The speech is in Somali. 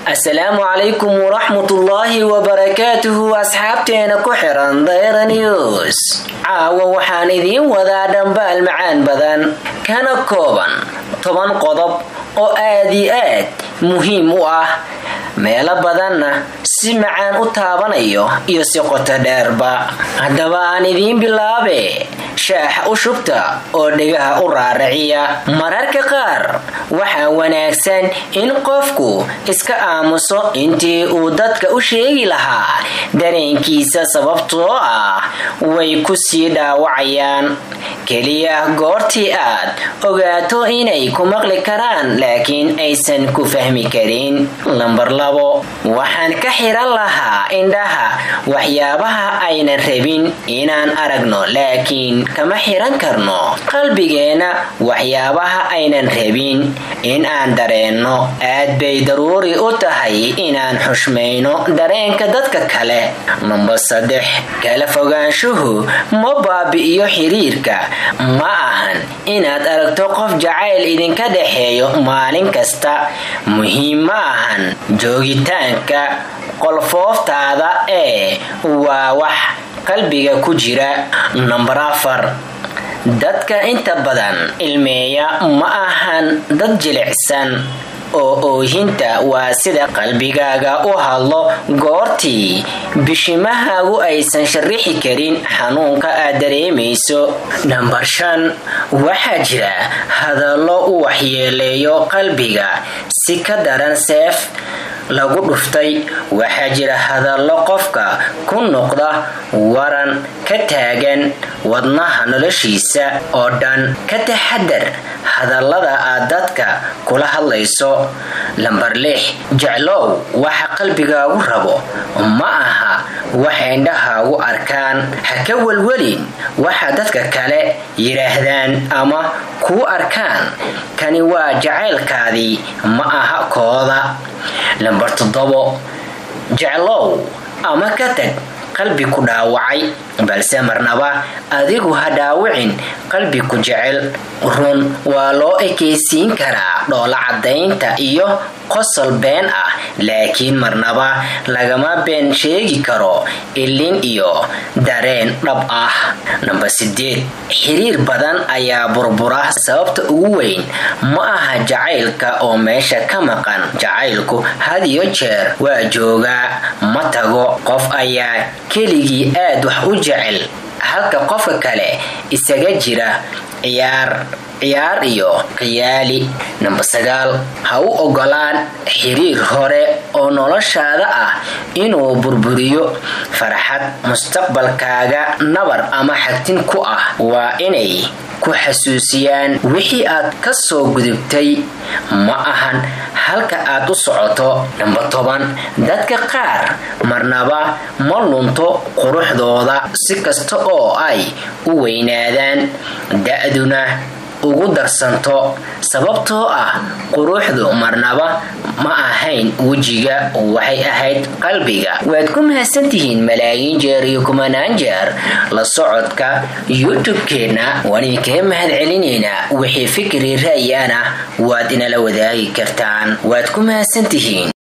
السلام عليكم ورحمة الله وبركاته أصحابتنا كحران دايرة نيوز عاوة وحان إذين وذا دنبال معان بدن كان كوبان طبعا قضب oo aad iyo aad muhiim u ah meelo badanna si macaan u taabanayo iyo si qoto dheerba haddaba aan idiin bilaabe shaax u shubta oo dhigaha u raaraciya mararka qaar waxaa wanaagsan in qofku iska aamuso intii uu dadka u sheegi lahaa dareenkiisa sababtoo ah way ku sii dhaawacayaan keliya goortii aad ogaato inay ku maqli karaan laakiin aysan ku fahmi karin. Lambar 2 waxaan ka xiran lahaa indhaha waxyaabaha aynan rabin inaan aragno laakiin kama xiran karno qalbigeena waxyaabaha aynan rabin in aan dareenno. Aad bay daruuri u tahay inaan xushmayno dareenka dadka kale. Lambar 3 kala fogaanshuhu ma baabi'iyo xiriirka. Ma ahan inaad aragto qof jacayl idinka dhaxeeyo maalin kasta. Muhiim ma ahan joogitaanka qolfooftaada waa wax qalbiga ku jira. Lambar 4 dadka inta badan ilmeeya ma ahan dad jilicsan oo oohinta waa sida qalbigaaga u hadlo goortii bishimahaagu aysan sharixi karin xanuunka aad dareemayso. Lambar 5 waxaa jira hadallo u waxyeeleeyo qalbiga si ka daran seef lagu dhuftay. Waxaa jira hadallo qofka ku noqda waran ka taagan wadnaha noloshiisa oo dhan. Ka taxadar hadallada aad dadka kula hadlayso. Lambar 6 jeclow waxa qalbigaagu rabo ma aha waxa indhahaagu arkaan. Ha ka walwalin waxa dadka kale yiraahdaan ama ku arkaan. Kani waa jacaylkaadii ma aha kooda. Lambar 7 jeclow ama ka tag qalbi ku dhaawacay balse marnaba adigu ha dhaawicin qalbi ku jecel. Run waa loo ekaysiin karaa dhoola cadaynta iyo qosol been ah laakiin marnaba lagama been sheegi karo ilin iyo dareen dhab ah. Lambar 8 xiriir badan ayaa burbura sababta ugu weyn ma aha jacaylka oo meesha ka maqan. Jacaylku had iyo jeer waa joogaa ma tago. Qof ayaa keligii aad wax u jecel halka qofka kale isaga jira ciyaar iyo qiyaali. Lambar 9 ha u ogolaan xiriir hore oo noloshaada ah inuu burburiyo farxad mustaqbalkaaga. Nabar ama xagtin ku ah waa inay ku xasuusiyaan wixii aad ka soo gudubtay ma ahan halka aad u socoto. Lambar 10 dadka qaar marnaba ma lunto quruxdooda si kasta oo ay u weynaadaan da'duna ugu darsanto sababtoo ah quruxdu marnaba ma ahayn wejiga waxay ahayd qalbiga. waad ku mahadsantihiin malaayiin jeer iyo kumanaan jeer la socodka YouTube-keena. waan idinkaga mahad celinaynaa wixii fikri ra'yi ana waad inala wadaagi kartaan. waad ku mahadsantihiin.